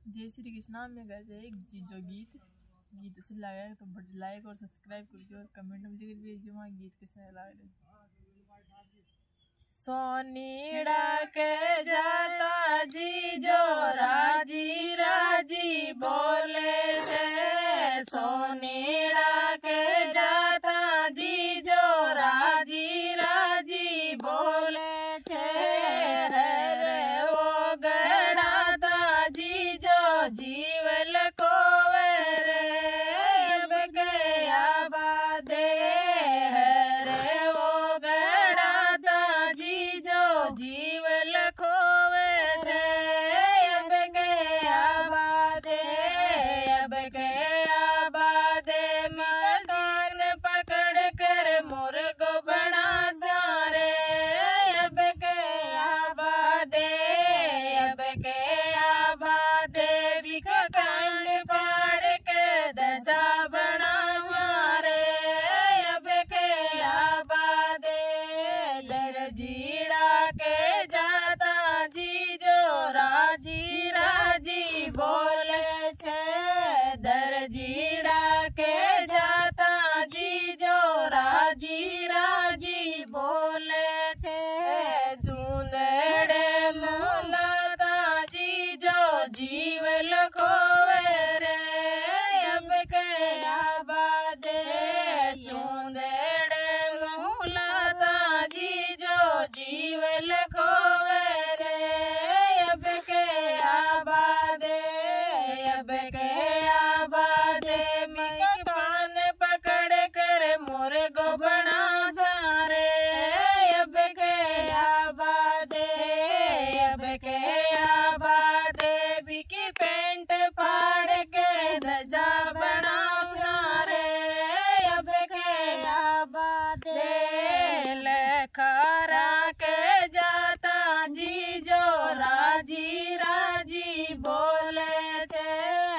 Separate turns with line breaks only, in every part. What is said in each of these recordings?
जय श्री कृष्णा में गए एक जो गीत अच्छा लगा तो बड़े लाइक और सब्सक्राइब करजो और कमेंट में लिख भेजो वहाँ गीत कैसा लग रहा। सोनीड़ा के जाता जी जो राजी राजी बोले छे, सोनीड़ा के जाता जी जो राजी राजी बोले छे, रे वो गड़ाता जी जो जीवल को जीवल खोवे छे, अब के आबादे मकान पकड़ कर मुर्गो बना सारे, अब के आबादे बिको कांड पाड़ के दजा बना सारे, अब के आबादे दरजीड़ा के जाता जी जो राजी राजी बोले छे, दरजीड़ा के जाता जी जो राजी राजी बोले छे, चूंदड़े मोलाता जी जो जीवल खोवे रे, अब के आबादे चूंदड़े मोलाता जी जो जीवल खोवे रे, अब के आबादे मकान पकड़ कर मुर्गो बना सारे, अब के आबादे बिकी पेंट फाड़ के दजा बना सारे, अब के आबादे लखरा के जाता जी जो राजी राजी बोले छे,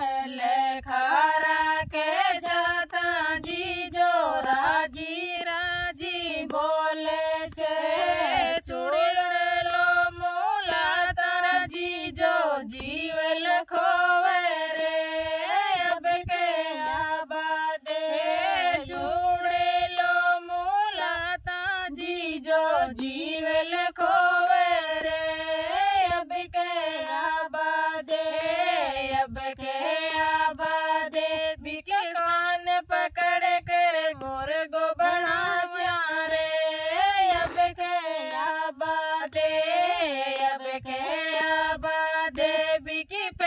लखरा के जाता जी जो राजी राजी बोले छे, चूड़े लो मोला तारा जी जो जीवल खोवे रे, अब के आबादे चूड़े लो मोला ता जी जो जीवल खोवे रे, अब के आबादे बिके कान पकड़ कर मुर्गो बना सारे, अब के आबादे बिकी